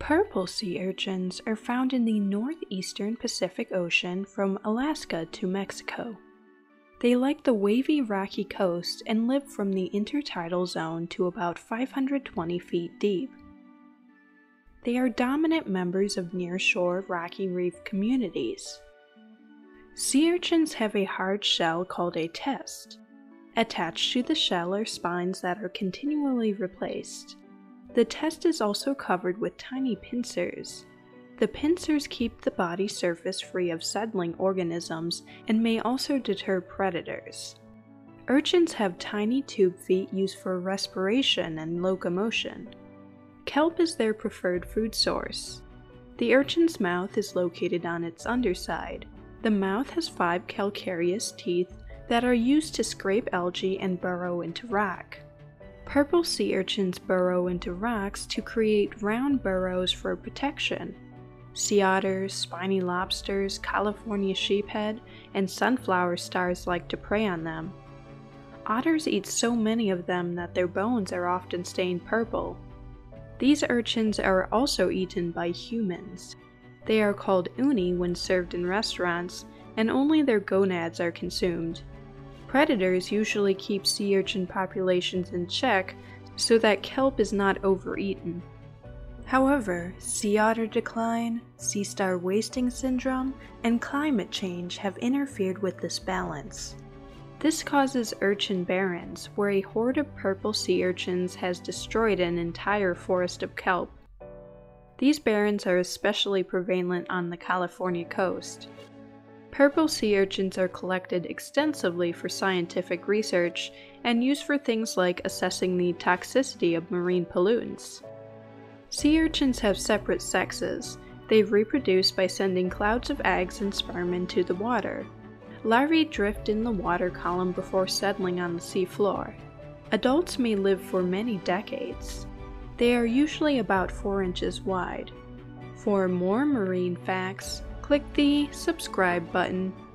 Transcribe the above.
Purple sea urchins are found in the northeastern Pacific Ocean from Alaska to Mexico. They like the wavy, rocky coast and live from the intertidal zone to about 520 feet deep. They are dominant members of nearshore rocky reef communities. Sea urchins have a hard shell called a test. Attached to the shell are spines that are continually replaced. The test is also covered with tiny pincers. The pincers keep the body surface free of settling organisms and may also deter predators. Urchins have tiny tube feet used for respiration and locomotion. Kelp is their preferred food source. The urchin's mouth is located on its underside. The mouth has 5 calcareous teeth that are used to scrape algae and burrow into rock. Purple sea urchins burrow into rocks to create round burrows for protection. Sea otters, spiny lobsters, California sheephead, and sunflower stars like to prey on them. Otters eat so many of them that their bones are often stained purple. These urchins are also eaten by humans. They are called uni when served in restaurants, and only their gonads are consumed. Predators usually keep sea urchin populations in check so that kelp is not overeaten. However, sea otter decline, sea star wasting syndrome, and climate change have interfered with this balance. This causes urchin barrens, where a horde of purple sea urchins has destroyed an entire forest of kelp. These barrens are especially prevalent on the California coast. Purple sea urchins are collected extensively for scientific research and used for things like assessing the toxicity of marine pollutants. Sea urchins have separate sexes. They reproduce by sending clouds of eggs and sperm into the water. Larvae drift in the water column before settling on the seafloor. Adults may live for many decades. They are usually about 4 inches wide. For more marine facts, click the subscribe button.